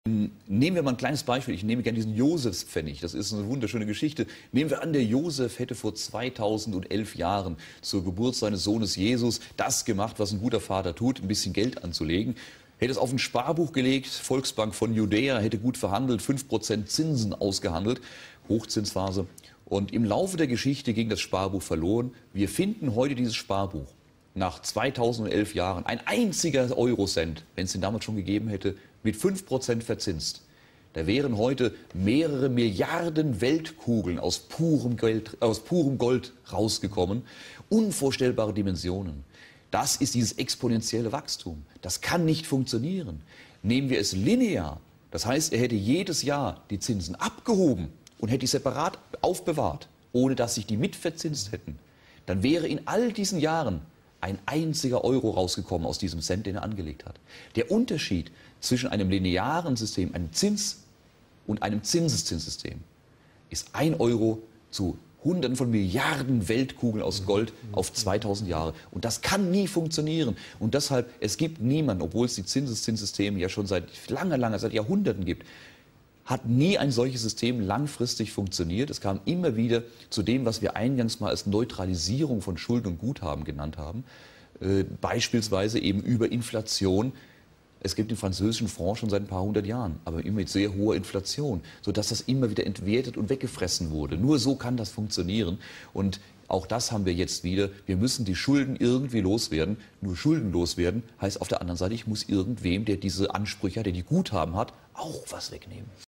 Nehmen wir mal ein kleines Beispiel. Ich nehme gerne diesen Josefspfennig. Das ist eine wunderschöne Geschichte. Nehmen wir an, der Josef hätte vor 2011 Jahren zur Geburt seines Sohnes Jesus das gemacht, was ein guter Vater tut, ein bisschen Geld anzulegen. Hätte es auf ein Sparbuch gelegt, Volksbank von Judäa, hätte gut verhandelt, 5% Zinsen ausgehandelt, Hochzinsphase. Und im Laufe der Geschichte ging das Sparbuch verloren. Wir finden heute dieses Sparbuch nach 2011 Jahren, ein einziger Eurocent, wenn es den damals schon gegeben hätte, mit 5% verzinst. Da wären heute mehrere Milliarden Weltkugeln aus purem Gold rausgekommen. Unvorstellbare Dimensionen. Das ist dieses exponentielle Wachstum. Das kann nicht funktionieren. Nehmen wir es linear, das heißt, er hätte jedes Jahr die Zinsen abgehoben und hätte die separat aufbewahrt, ohne dass sich die mitverzinst hätten, dann wäre in all diesen Jahren ein einziger Euro rausgekommen aus diesem Cent, den er angelegt hat. Der Unterschied zwischen einem linearen System, einem Zins- und einem Zinseszinssystem, ist 1 Euro zu Hunderten von Milliarden Weltkugeln aus Gold auf 2000 Jahre. Und das kann nie funktionieren. Und deshalb, es gibt niemanden, obwohl es die Zinseszinssysteme ja schon seit seit Jahrhunderten gibt, hat nie ein solches System langfristig funktioniert. Es kam immer wieder zu dem, was wir eingangs mal als Neutralisierung von Schulden und Guthaben genannt haben. Beispielsweise eben über Inflation. Es gibt den französischen Franc schon seit ein paar hundert Jahren, aber immer mit sehr hoher Inflation, sodass das immer wieder entwertet und weggefressen wurde. Nur so kann das funktionieren. Und auch das haben wir jetzt wieder. Wir müssen die Schulden irgendwie loswerden. Nur Schulden loswerden heißt auf der anderen Seite, ich muss irgendwem, der diese Ansprüche hat, der die Guthaben hat, auch was wegnehmen.